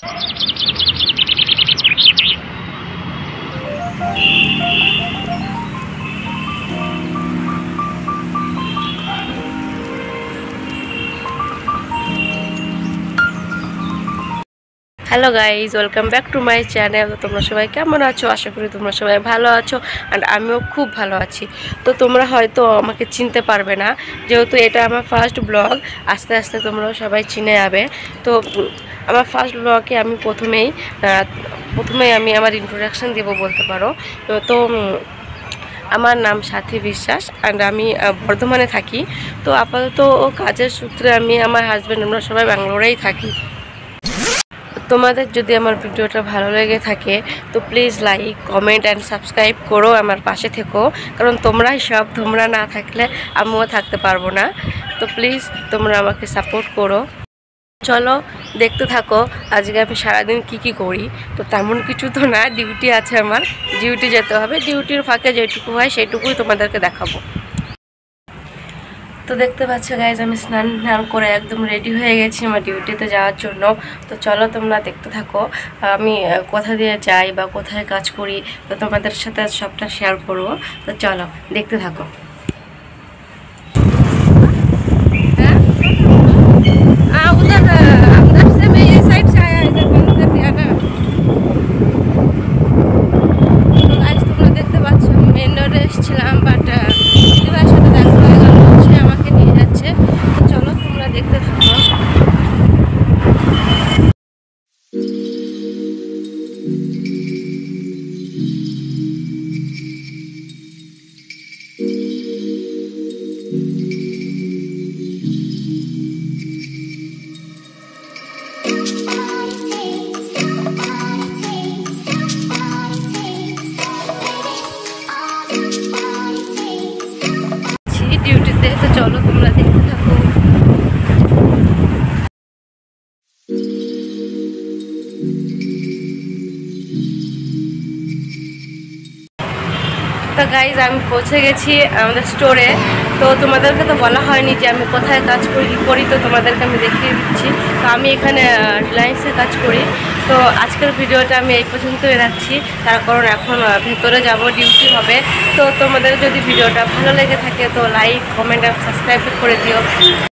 Hello guys, welcome back to my channel. তো তোমরা সবাই কেমন আছো? আশা করি তোমরা সবাই ভালো আছো, অ্যান্ড আমিও খুব ভালো আছি। তো তোমরা হয়তো আমাকে চিনতে পারবে না, যেহেতু এটা আমার ফার্স্ট ব্লগ। আস্তে আস্তে তোমরাও সবাই চিনে যাবে। তো আমার ফার্স্ট ব্লগে আমি প্রথমেই আমি আমার ইন্ট্রোডাকশান দেবো বলতে পারো। তো আমার নাম সাথী বিশ্বাস, অ্যান্ড আমি বর্ধমানে থাকি। তো আপাতত কাজের সূত্রে আমি, আমার হাজব্যান্ড, আমরা সবাই ব্যাঙ্গালোরেই থাকি। তোমাদের যদি আমার ভিডিওটা ভালো লেগে থাকে তো please like, comment and subscribe করো, আমার পাশে থেকো। কারণ তোমরাই সব, তোমরা না থাকলে আমিও থাকতে পারবো না। তো প্লিজ তোমরা আমাকে সাপোর্ট করো। চলো দেখতে থাকো আজকে আমি সারাদিন কি করি। তো তেমন কিছু তো না, ডিউটি আছে আমার, ডিউটি যেতে হবে। ডিউটির ফাঁকে যেটুকু হয় সেটুকুই তোমাদেরকে দেখাবো। তো দেখতে পাচ্ছ গাইজ, আমি স্নান করে একদম রেডি হয়ে গেছি আমার ডিউটিতে যাওয়ার জন্য। তো চলো তোমরা দেখতে থাকো আমি কোথা দিয়ে যাই বা কোথায় কাজ করি, তো তোমাদের সাথে সবটা শেয়ার করবো। তো চলো দেখতে থাকো। তোমরা দেখতে পাচ্ছ মেন রোডে এসেছিলাম, বাট দিদিভাইয়ের সাথে দেখা হয়ে গেল, সে আমাকে নিয়ে যাচ্ছে। তো চলো তোমরা দেখতে থাকো। ডিউটিতে, তো চলো তোমরা দেখতে থাকো। তো গাইজ আমি পৌঁছে গেছি আমাদের স্টোরে। তো তোমাদেরকে তো বলা হয়নি যে আমি কোথায় কাজ করি, তো তোমাদেরকে আমি দেখিয়ে দিচ্ছি। তো আমি এখানে রিলায়েন্সে কাজ করি। তো আজকের ভিডিওটা আমি এই পর্যন্তই রাখছি, তার কারণ এখন ভেতরে যাব, ডিউটি হবে। তো তোমাদের যদি ভিডিওটা ভালো লেগে থাকে তো লাইক, কমেন্ট আর সাবস্ক্রাইব করে দিও।